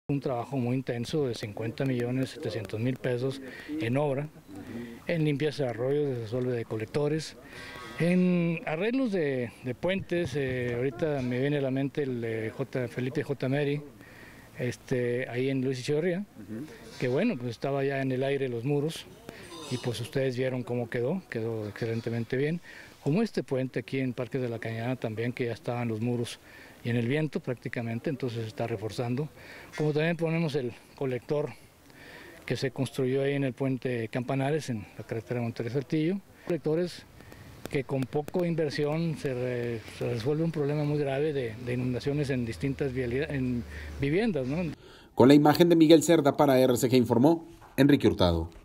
Un trabajo muy intenso de 50.700.000 pesos en obra, en limpias de arroyos, de desuelve de colectores, en arreglos de puentes. Ahorita me viene a la mente el de Felipe J. Meri, ahí en Luis Echeverría, que bueno, pues estaba ya en el aire los muros, y pues ustedes vieron cómo quedó excelentemente bien. Como este puente aquí en Parque de la Cañada también, que ya estaban los muros y en el viento prácticamente, entonces se está reforzando. Como también ponemos el colector que se construyó ahí en el puente Campanares, en la carretera Monterrey-Saltillo. Colectores que con poco inversión se resuelve un problema muy grave de inundaciones en distintas viviendas, ¿no? Con la imagen de Miguel Cerda para RCG informó Enrique Hurtado.